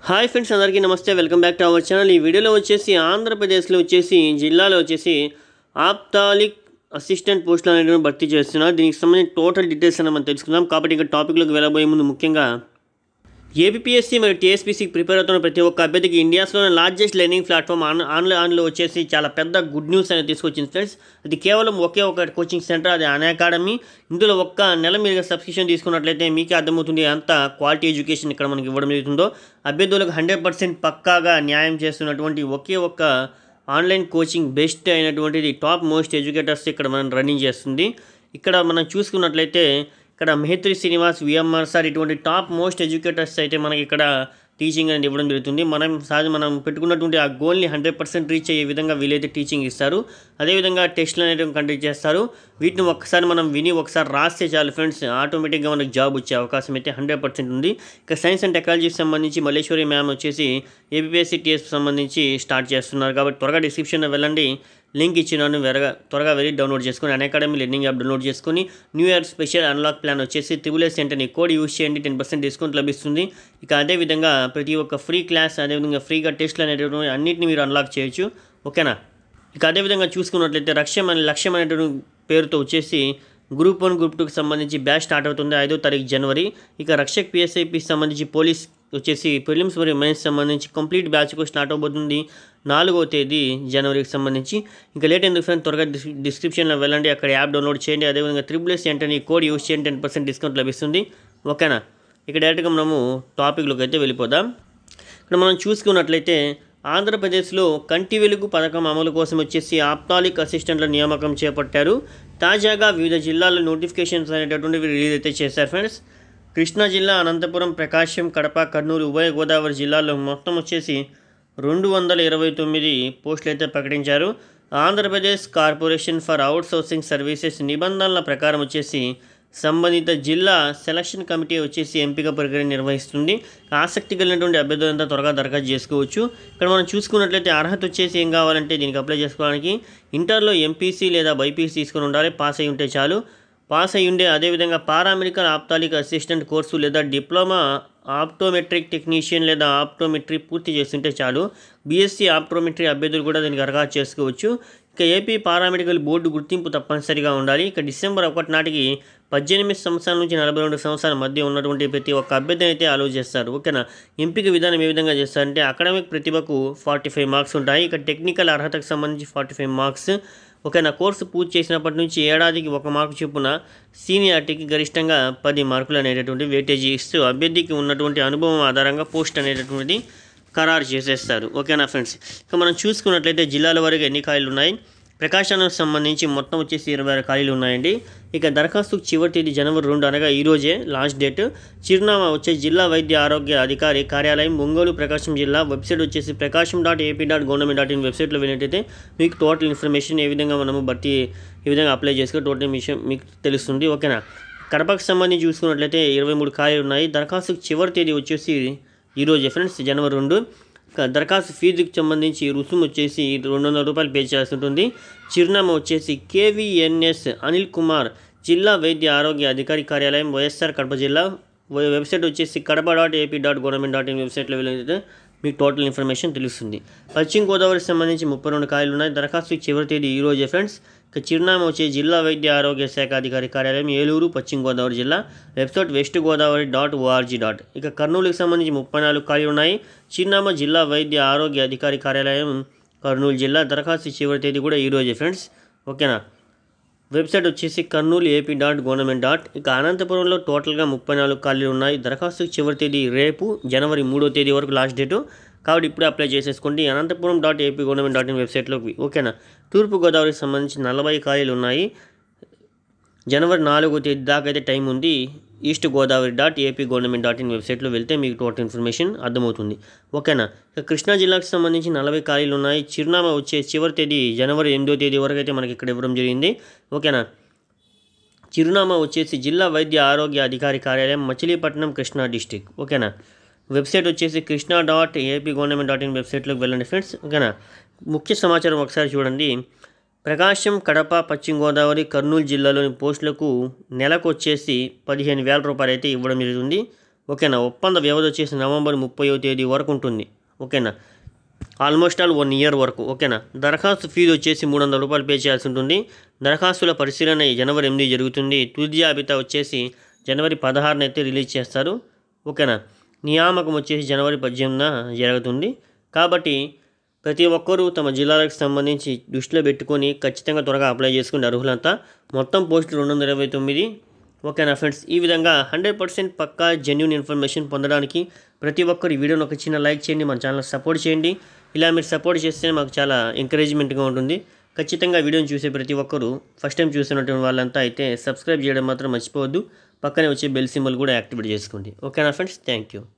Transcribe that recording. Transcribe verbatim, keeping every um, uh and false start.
Hi friends, అందరికీ నమస్తే. Welcome back to our channel. ఈ వీడియోలో వచ్చేసి ఆంధ్రప్రదేశ్లో వచ్చేసి జిల్లాలో వచ్చేసి ఆప్తాలిక్ అసిస్టెంట్ పోస్టులు అనేటువంటి భర్తీ చేస్తున్నారు. దీనికి సంబంధించిన టోటల్ డీటెయిల్స్ అని మనం తెలుసుకుందాం. కాబట్టి ఇంకా టాపిక్లోకి వెళ్ళబోయే ముందు ముఖ్యంగా ఏపీఎస్సీ మరియు టీఎస్పీసీకి ప్రిపేర్ అవుతున్న ప్రతి ఒక్క అభ్యర్థికి ఇండియాస్లోనే largest learning platform on online ఆన్లో వచ్చేసి చాలా పెద్ద గుడ్ న్యూస్ అనేది తీసుకొచ్చింది ఫ్రెండ్స్. అది కేవలం ఒకే ఒక కోచింగ్ సెంటర్, అది అన్ అకాడమీ. ఇందులో ఒక్క నెల మీరు సబ్స్క్రిప్షన్ తీసుకున్నట్లయితే మీకే అర్థమవుతుంది అంత క్వాలిటీ ఎడ్యుకేషన్ ఇక్కడ మనకి ఇవ్వడం జరుగుతుందో. అభ్యర్థులకు హండ్రెడ్ పర్సెంట్ పక్కాగా న్యాయం చేస్తున్నటువంటి ఒకే ఒక్క ఆన్లైన్ కోచింగ్ బెస్ట్ అయినటువంటిది టాప్ మోస్ట్ ఎడ్యుకేటర్స్ ఇక్కడ మనం రన్నింగ్ చేస్తుంది. ఇక్కడ మనం చూసుకున్నట్లయితే ఇక్కడ మెహత్రి శ్రీనివాస్, విఎంఆర్ సార్ ఇటువంటి టాప్ మోస్ట్ ఎడ్యుకేటర్స్ అయితే మనకి ఇక్కడ టీచింగ్ అనేది ఇవ్వడం జరుగుతుంది. మనం సహజ మనం పెట్టుకున్నటువంటి ఆ గోల్ని హండ్రెడ్ పర్సెంట్ రీచ్ అయ్యే విధంగా వీలైతే టీచింగ్ ఇస్తారు. అదేవిధంగా టెస్ట్లు అనేవి కండక్ట్ చేస్తారు. వీటిని ఒక్కసారి మనం విని ఒకసారి రాస్తే చాలు ఫ్రెండ్స్, ఆటోమేటిక్గా మనకు జాబ్ వచ్చే అవకాశం అయితే హండ్రెడ్ పర్సెంట్ ఉంది. ఇక సైన్స్ అండ్ టెక్నాలజీకి సంబంధించి మల్లేశ్వరి మ్యామ్ వచ్చేసి ఏపీఎస్సీ టీఎస్ సంబంధించి స్టార్ట్ చేస్తున్నారు. కాబట్టి త్వరగా డిస్క్రిప్షన్లో వెళ్ళండి, లింక్ ఇచ్చినాను, వెరగా త్వరగా వెళ్ళి డౌన్లోడ్ చేసుకొని Unacademy learning app download చేసుకొని new year special unlock plan వచ్చేసి త్రిబుల్ ఎస్ సెంటర్ని కోడ్ యూజ్ చేయండి, టెన్ పర్సెంట్ డిస్కౌంట్ లభిస్తుంది. ఇక అదేవిధంగా ప్రతి ఒక్క ఫ్రీ క్లాస్, అదేవిధంగా ఫ్రీగా టెస్ట్లు అనేటువంటి అన్నింటినీ మీరు అన్లాక్ చేయొచ్చు. ఓకేనా. ఇక అదేవిధంగా చూసుకున్నట్లయితే లక్ష్యం అనే లక్ష్యం అనేటువంటి పేరుతో వచ్చేసి గ్రూప్ వన్ గ్రూప్ టూకి సంబంధించి బ్యాచ్ స్టార్ట్ అవుతుంది ఐదో తారీఖు జనవరి. ఇక రక్షక్ పిఎస్ఐపికి సంబంధించి పోలీస్ వచ్చేసి ప్రిలిమ్స్ మరియు మెయిన్స్ సంబంధించి కంప్లీట్ బ్యాచ్కు స్టార్ట్ అవబోతుంది నాలుగో తేదీ జనవరికి సంబంధించి. ఇంకా లేట్ ఎందుకు ఫ్రెండ్, త్వరగా డిస్క్రిప్షన్లో వెళ్ళండి, అక్కడ యాప్ డౌన్లోడ్ చేయండి. అదేవిధంగా త్రిబుల్ ఎస్ సెంటర్ని కోడ్ యూజ్ చేయండి, టెన్ పర్సెంట్ డిస్కౌంట్ లభిస్తుంది. ఓకేనా. ఇక డైరెక్ట్గా మనము టాపిక్లోకి అయితే వెళ్ళిపోదాం. ఇక్కడ మనం చూసుకున్నట్లయితే ఆంధ్రప్రదేశ్లో కంటి వెలుగు పథకం అమలు కోసం వచ్చేసి ఆప్తాలిక్ అసిస్టెంట్ల నియామకం చేపట్టారు. తాజాగా వివిధ జిల్లాల్లో నోటిఫికేషన్స్ అనేటటువంటివి రిలీజ్ అయితే చేశారు ఫ్రెండ్స్. కృష్ణా జిల్లా, అనంతపురం, ప్రకాశం, కడప, కర్నూలు, ఉభయ గోదావరి జిల్లాల్లో మొత్తం వచ్చేసి రెండు వందల ఇరవై తొమ్మిది పోస్టులు అయితే ప్రకటించారు. Andhra Pradesh corporation for outsourcing services నిబంధనల ప్రకారం వచ్చేసి సంబంధిత జిల్లా సెలక్షన్ కమిటీ వచ్చేసి ఎంపిక ప్రక్రియ నిర్వహిస్తుంది. ఆసక్తి కలిగినటువంటి అభ్యర్థులంతా త్వరగా దరఖాస్తు చేసుకోవచ్చు. ఇక్కడ మనం చూసుకున్నట్లయితే అర్హత వచ్చేసి ఏం కావాలంటే దీనికి అప్లై చేసుకోవడానికి ఇంటర్లో ఎంపీసీ లేదా బైపీసీ తీసుకుని ఉండాలి, పాస్ అయి ఉంటే చాలు. పాస్ అయి ఉండే అదేవిధంగా పారామెడికల్ ఆప్తాలిక్ అసిస్టెంట్ కోర్సు లేదా డిప్లొమా ఆప్టోమెట్రిక్ టెక్నీషియన్ లేదా ఆప్టోమెట్రీ పూర్తి చేస్తుంటే చాలు. బీఎస్సీ ఆప్టోమెట్రీ అభ్యర్థులు కూడా దీనికి దరఖాస్తు చేసుకోవచ్చు. ఇక ఏపీ పారామెడికల్ బోర్డు గుర్తింపు తప్పనిసరిగా ఉండాలి. ఇక డిసెంబర్ ఒకటి నాటికి పద్దెనిమిది సంవత్సరాల నుంచి నలభై రెండు సంవత్సరాల మధ్య ఉన్నటువంటి ప్రతి ఒక్క అభ్యర్థిని అయితే అలౌ చేస్తారు. ఓకేనా. ఎంపిక విధానం ఏ విధంగా చేస్తారంటే అకాడమిక్ ప్రతిభకు ఫార్టీ ఫైవ్ మార్క్స్ ఉంటాయి. ఇక టెక్నికల్ అర్హతకు సంబంధించి ఫార్టీ ఫైవ్ మార్క్స్. ఓకేనా. కోర్సు పూర్తి చేసినప్పటి నుంచి ఏడాదికి ఒక మార్కు చొప్పున సీనియారిటీకి గరిష్టంగా పది మార్కులు అనేటటువంటి వెయిటేజీ ఇస్తూ అభ్యర్థికి ఉన్నటువంటి అనుభవం ఆధారంగా పోస్ట్ అనేటటువంటిది ఖరారు చేసేస్తారు. ఓకేనా ఫ్రెండ్స్. ఇక మనం చూసుకున్నట్లయితే జిల్లాల వారీగా ఎన్ని ఖాళీలు ఉన్నాయి. ప్రకాశానికి సంబంధించి మొత్తం వచ్చేసి ఇరవై ఆరు ఖాళీలు ఉన్నాయండి. ఇక దరఖాస్తుకు చివరి తేదీ జనవరి రెండు అనగా ఈరోజే లాస్ట్ డేట్. చిరునామా వచ్చేసి జిల్లా వైద్య ఆరోగ్య అధికారి కార్యాలయం, ఒంగోలు, ప్రకాశం జిల్లా. వెబ్సైట్ వచ్చేసి Prakasam dot AP dot government dot in వెబ్సైట్లో వెళ్ళినట్టయితే మీకు టోటల్ ఇన్ఫర్మేషన్ ఏ విధంగా మనము బట్టి ఏ విధంగా అప్లై చేసుకో టోటల్ విషయం మీకు తెలుస్తుంది. ఓకేనా. కడపకు సంబంధించి చూసుకున్నట్లయితే ఇరవై మూడు ఖాళీలు ఉన్నాయి. దరఖాస్తుకు చివరి తేదీ వచ్చేసి ఈరోజే ఫ్రెండ్స్, జనవరి రెండు. దరఖాస్తు ఫీజుకి సంబంధించి రుసుము వచ్చేసి రెండు వందల రూపాయలు పే చేయాల్సి ఉంటుంది. చిరునామా వచ్చేసి కేవీఎన్ఎస్ అనిల్ కుమార్, జిల్లా వైద్య ఆరోగ్య అధికారి కార్యాలయం, వైఎస్ఆర్ కడప జిల్లా. వెబ్సైట్ వచ్చేసి Kadapa dot AP dot government dot in వెబ్సైట్లో వెళ్ళితే మీకు టోటల్ ఇన్ఫర్మేషన్ తెలుస్తుంది. పశ్చిమ గోదావరికి సంబంధించి ముప్పై రెండు ఖాళీలు ఉన్నాయి. దరఖాస్తు చివరి తేదీ ఈరోజే ఫ్రెండ్స్. ఇక చిరునామా వచ్చే జిల్లా వైద్య ఆరోగ్య శాఖ అధికారి కార్యాలయం, ఏలూరు, పశ్చిమ గోదావరి జిల్లా. Website west Godavari dot ORG dot. ఇక కర్నూలుకి సంబంధించి ముప్పై నాలుగు ఖాళీలు ఉన్నాయి. చిరునామా జిల్లా వైద్య ఆరోగ్య అధికారి కార్యాలయం, కర్నూలు జిల్లా. దరఖాస్తు చివరి తేదీ కూడా ఈరోజే ఫ్రెండ్స్. ఓకేనా. వెబ్సైట్ వచ్చేసి Kurnool AP dot government dot. ఇక అనంతపురంలో టోటల్గా ముప్పై నాలుగు ఖాళీలు ఉన్నాయి. దరఖాస్తు చివరి తేదీ రేపు జనవరి మూడో తేదీ వరకు లాస్ట్ డేటు, కాబట్టి ఇప్పుడే అప్లై చేసేసుకోండి Anantapuram dot AP government dot in వెబ్సైట్లోకి. ఓకేనా. తూర్పుగోదావరికి సంబంధించి నలభై ఖాళీలు ఉన్నాయి. జనవరి నాలుగో తేదీ దాకా అయితే టైం ఉంది. East Godavari dot AP government dot in వెబ్సైట్లో వెళ్తే మీకు టోటల్ ఇన్ఫర్మేషన్ అర్థమవుతుంది. ఓకేనా. కృష్ణా జిల్లాకు సంబంధించి నలభై ఖాళీలు ఉన్నాయి. చిరునామా వచ్చే చివరి తేదీ జనవరి ఎనిమిదో తేదీ వరకు అయితే మనకి ఇక్కడ ఇవ్వడం జరిగింది. ఓకేనా. చిరునామా వచ్చేసి జిల్లా వైద్య ఆరోగ్య అధికారి కార్యాలయం, మచిలీపట్నం, కృష్ణా డిస్టిక్. ఓకేనా. వెబ్సైట్ వచ్చేసి Krishna dot AP government dot in వెబ్సైట్లోకి వెళ్ళండి ఫ్రెండ్స్. ఓకేనా. ముఖ్య సమాచారం ఒకసారి చూడండి. ప్రకాశం, కడప, పశ్చిమ గోదావరి, కర్నూలు జిల్లాలోని పోస్టులకు నెలకు వచ్చేసి పదిహేను వేల రూపాయలు అయితే ఇవ్వడం జరుగుతుంది. ఓకేనా. ఒప్పంద వ్యవధి వచ్చేసి నవంబర్ ముప్పైవ తేదీ వరకు ఉంటుంది. ఓకేనా, ఆల్మోస్ట్ ఆల్ వన్ ఇయర్ వరకు. ఓకేనా. దరఖాస్తు ఫీజు వచ్చేసి మూడు వందల రూపాయలు పే చేయాల్సి ఉంటుంది. దరఖాస్తుల పరిశీలన జనవరి ఎనిమిది జరుగుతుంది. తుది జాబితా వచ్చేసి జనవరి పదహారున అయితే రిలీజ్ చేస్తారు. ఓకేనా. నియామకం వచ్చేసి జనవరి పద్దెనిమిదిన జరుగుతుంది. కాబట్టి ప్రతి ఒక్కరూ తమ జిల్లాలకు సంబంధించి దృష్టిలో పెట్టుకొని ఖచ్చితంగా త్వరగా అప్లై చేసుకుని అర్హులంతా. మొత్తం పోస్టులు రెండు వందల ఇరవై తొమ్మిది. ఓకేనా ఫ్రెండ్స్, ఈ విధంగా హండ్రెడ్ పర్సెంట్ పక్కా జెన్యూన్ ఇన్ఫర్మేషన్ పొందడానికి ప్రతి ఒక్కరు ఈ వీడియోని ఒక చిన్న లైక్ చేయండి, మన ఛానల్ సపోర్ట్ చేయండి. ఇలా మీరు సపోర్ట్ చేస్తే మాకు చాలా ఎంకరేజ్మెంట్గా ఉంటుంది. ఖచ్చితంగా వీడియోని చూసే ప్రతి ఒక్కరు ఫస్ట్ టైం చూసినటువంటి వాళ్ళంతా అయితే సబ్స్క్రైబ్ చేయడం మాత్రం మర్చిపోవద్దు. పక్కనే వచ్చే బెల్ సింబల్ కూడా యాక్టివేట్ చేసుకోండి. ఓకేనా ఫ్రెండ్స్, థ్యాంక్ యూ.